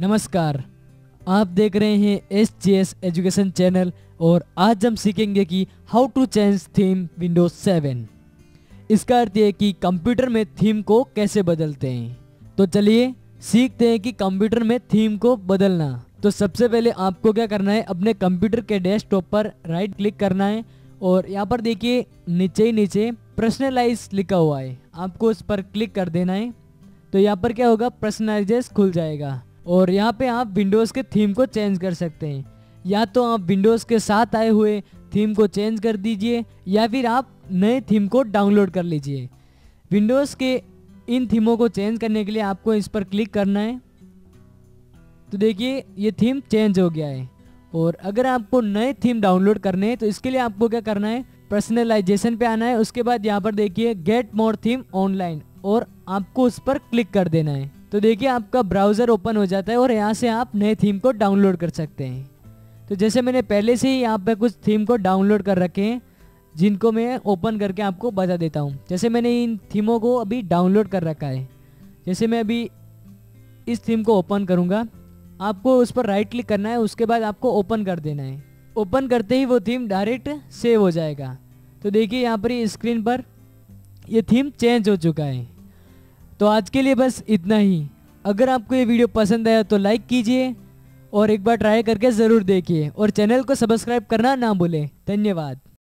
नमस्कार, आप देख रहे हैं SGS एजुकेशन चैनल और आज हम सीखेंगे कि how to change theme Windows 7। इसका अर्थ ये है कि कंप्यूटर में थीम को कैसे बदलते हैं। तो चलिए सीखते हैं कि कंप्यूटर में थीम को बदलना। तो सबसे पहले आपको क्या करना है, अपने कंप्यूटर के डेस्कटॉप पर राइट क्लिक करना है और यहाँ पर देखिए नीचे पर्सनलाइज लिखा हुआ है, आपको उस पर क्लिक कर देना है। तो यहाँ पर क्या होगा, पर्सनलाइजेस खुल जाएगा और यहाँ पे आप विंडोज़ के थीम को चेंज कर सकते हैं। या तो आप विंडोज़ के साथ आए हुए थीम को चेंज कर दीजिए या फिर आप नए थीम को डाउनलोड कर लीजिए। विंडोज़ के इन थीमों को चेंज करने के लिए आपको इस पर क्लिक करना है। तो देखिए ये थीम चेंज हो गया है। और अगर आपको नए थीम डाउनलोड करने हैं तो इसके लिए आपको क्या करना है, पर्सनलाइजेशन पे आना है। उसके बाद यहाँ पर देखिए गेट मोर थीम ऑनलाइन और आपको उस पर क्लिक कर देना है। तो देखिए आपका ब्राउज़र ओपन हो जाता है और यहाँ से आप नए थीम को डाउनलोड कर सकते हैं। तो जैसे मैंने पहले से ही यहाँ पे कुछ थीम को डाउनलोड कर रखे हैं जिनको मैं ओपन करके आपको बता देता हूँ। जैसे मैंने इन थीमों को अभी डाउनलोड कर रखा है। जैसे मैं अभी इस थीम को ओपन करूँगा, आपको उस पर राइट क्लिक करना है, उसके बाद आपको ओपन कर देना है। ओपन करते ही वो थीम डायरेक्ट सेव हो जाएगा। तो देखिए यहाँ पर ये स्क्रीन पर ये थीम चेंज हो चुका है। तो आज के लिए बस इतना ही। अगर आपको ये वीडियो पसंद आया तो लाइक कीजिए और एक बार ट्राई करके ज़रूर देखिए और चैनल को सब्सक्राइब करना ना भूलें। धन्यवाद।